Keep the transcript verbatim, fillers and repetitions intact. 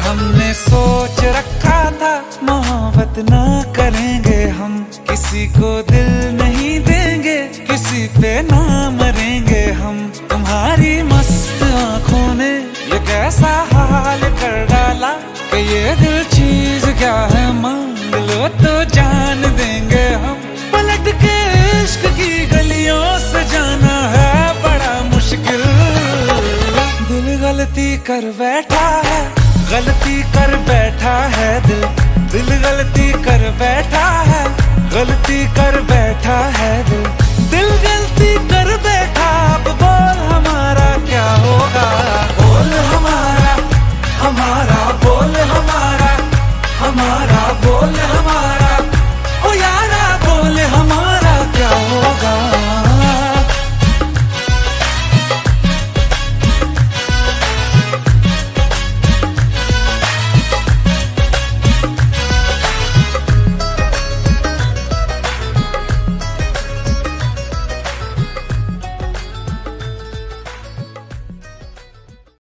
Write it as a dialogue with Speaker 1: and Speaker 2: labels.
Speaker 1: हमने सोच रखा था मोहब्बत ना करेंगे हम, किसी को दिल नहीं देंगे, किसी पे ना मरेंगे हम। तुम्हारी मस्त आंखों ने ये कैसा हाल कर डाला कि ये दिल चीज क्या है, मांग लो तो जान देंगे हम। पलट के इश्क की गलियों से जाना है बड़ा मुश्किल। दिल गलती कर बैठा है, गलती कर बैठा है दिल, दिल गलती कर बैठा है, गलती कर बैठा है दिल, दिल गलती कर बैठा। अब बोल हमारा क्या होगा, बोल हमारा